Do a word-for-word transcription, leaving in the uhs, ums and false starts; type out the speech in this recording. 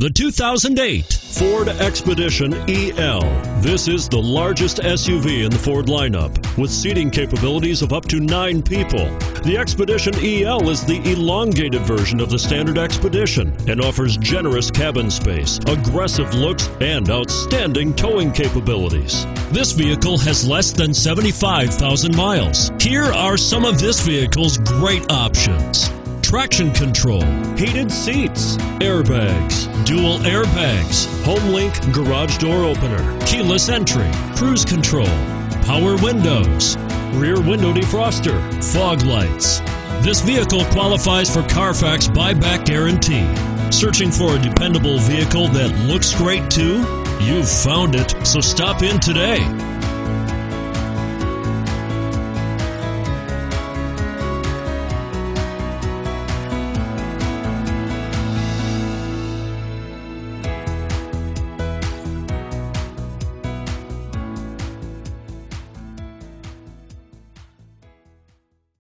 The two thousand eight Ford Expedition E L. This is the largest S U V in the Ford lineup, with seating capabilities of up to nine people. The Expedition E L is the elongated version of the standard Expedition and offers generous cabin space, aggressive looks, and outstanding towing capabilities. This vehicle has less than seventy-five thousand miles. Here are some of this vehicle's great options: traction control, heated seats, airbags, dual airbags, HomeLink garage door opener, keyless entry, cruise control, power windows, rear window defroster, fog lights. This vehicle qualifies for Carfax buyback guarantee. Searching for a dependable vehicle that looks great too? You've found it, so stop in today.